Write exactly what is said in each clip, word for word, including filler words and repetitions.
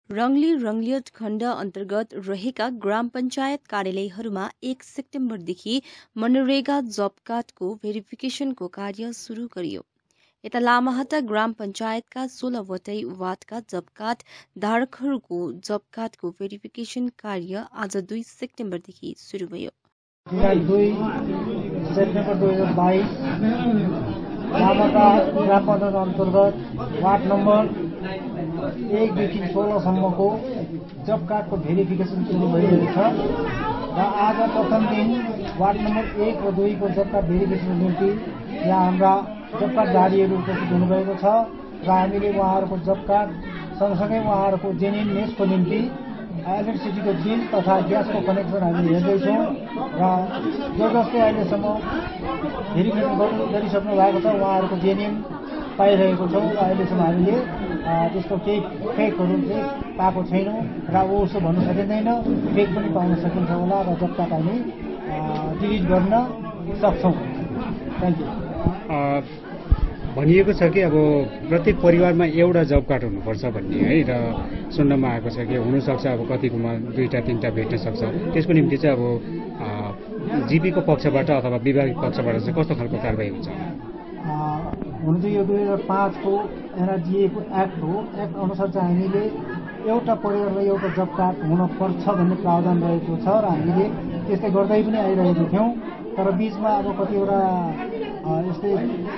रङली रङलियट खण्ड अन्तर्गत रहेका ग्राम पञ्चायत कार्यालयहरूमा एक सेप्टेम्बरदेखि मनरेगा जब कार्डको भेरिफिकेसनको कार्य सुरु गरियो। यता लामाहट्टा ग्राम पञ्चायतका सोह्रवटै वार्डका जब कार्ड धारकहरूको जब कार्डको भेरिफिकेसन कार्य आज दुई सेप्टेम्बरदेखि सुरु भयो। दुई सेप्टेम्बर दुई हजार बाइस लामाहट्टा ग्राम पञ्चायत अन्तर्गत वार्ड नम्बर एकदेखि सोह्रसम्मको जब कार्डको भेरिफिकेसन सुरु भइरहेको छ र आज प्रथम दिन वार्ड नम्बर एक र दुईको जब कार्ड भेरिफिकेसनको निम्ति यहाँ हाम्रा जब कार्डधारीहरू उपस्थित हुनुभएको छ र हामीले उहाँहरूको जब कार्ड सँगसँगै उहाँहरूको जेन्युन नेसको निम्ति इलेक्ट्रिसिटीको बिल तथा ग्यासको कनेक्सन हामीले हेर्दैछौँ र जो जसले अहिलेसम्म भेरिफिकेसन गरिसक्नु भएको छ उहाँहरूको जेन्युन पाइरहेको छौँ र अहिलेसम्म हामीले त्यस्तो केही फेकहरू चाहिँ पाएको छैनौँ र उसो भन्नु सकिँदैन, फेक पनि पाउन सकिन्छ होला र जब कार्ड हामी डिलिट गर्न सक्छौँ। Thank you. भनिएको छ कि अब प्रत्येक परिवारमा एउटा जब कार्ड हुनुपर्छ भन्ने है र सुन्नमा आएको छ कि हुनसक्छ अब कतिकोमा दुईवटा तिनवटा भेट्न सक्छ। त्यसको निम्ति चाहिँ अब जिपीको पक्षबाट अथवा विभागीय पक्षबाट चाहिँ कस्तो खालको कारबाही हुन्छ? हुन चाहिँ यो दुई हजार पाँचको एनआरजिएको एक्ट हो। एक्ट अनुसार चाहिँ हामीले एउटा परिवारलाई एउटा जब कार्ड हुनपर्छ भन्ने प्रावधान रहेको छ र हामीले त्यस्तै गर्दै पनि आइरहेको थियौँ। तर बिचमा अब कतिवटा यस्तै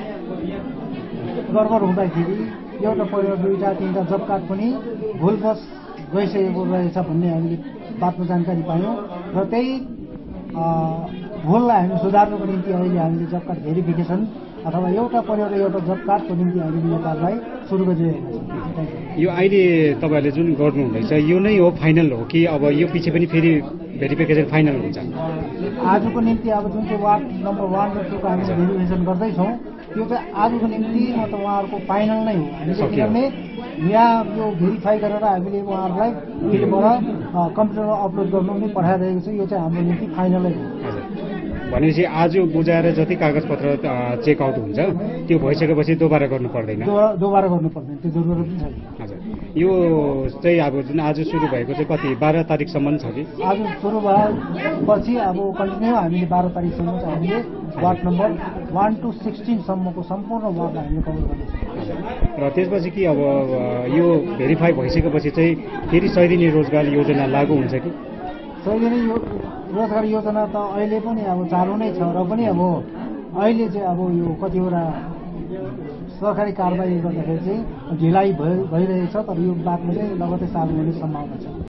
गडबड हुँदाखेरि एउटा परिवार दुईवटा तिनवटा जब कार्ड पनि भुलवश गइसकेको रहेछ भन्ने हामीले बातमा जानकारी पायौँ र त्यही भुललाई हामी सुधार्नको निम्ति अहिले हामीले जब कार्ड भेरिफिकेसन अथवा एउटा परिवार एउटा जब कार्डको निम्ति हामीले यो कार्डलाई सुरु गरिरहेका छौँ। यो अहिले तपाईँहरूले जुन गर्नुहुँदैछ यो नै हो फाइनल हो कि अब यो पछि पनि फेरि भेरिफिकेसन फाइनल हुन्छ? आजको निम्ति अब जुन चाहिँ वार्ड नम्बर वान र टूको हामीले भेरिफिकेसन गर्दैछौँ त्यो चाहिँ आजको निम्ति मतलब उहाँहरूको फाइनल नै हो। हामीले किनभने यहाँ यो भेरिफाई गरेर हामीले उहाँहरूलाई फिल्डबाट कम्प्युटरमा अपलोड गर्नु पनि पठाइरहेको छ। यो चाहिँ हाम्रो निम्ति फाइनलै हो। भनेपछि आज बुझाएर जति कागजपत्र चेकआउट हुन्छ त्यो भइसकेपछि दोबारा गर्नु पर्दैन? दोबारा गर्नु पर्दैन, त्यो जरुरत पनि छैन। हजुर, यो चाहिँ अब जुन आज सुरु भएको चाहिँ कति बाह्र तारिकसम्म छ कि? आज सुरु भएपछि अब कन्टिन्यू हामीले बाह्र तारिकसम्म चाहिँ हामीले वार्ड नम्बर वान टू सिक्सटिनसम्मको सम्पूर्ण वार्डलाई हामीले कभर गर्नेछौँ। र त्यसपछि कि अब यो भेरिफाई भइसकेपछि चाहिँ फेरि सय दिने रोजगार योजना लागू हुन्छ कि? सय दिने यो रोजगार योजना त अहिले पनि अब चालु नै छ र पनि अब अहिले चाहिँ अब यो कतिवटा सरकारी कारबाही गर्दाखेरि चाहिँ ढिलाइ भइ भइरहेछ। तर यो बादमा चाहिँ लगतै चालु हुने सम्भावना छ।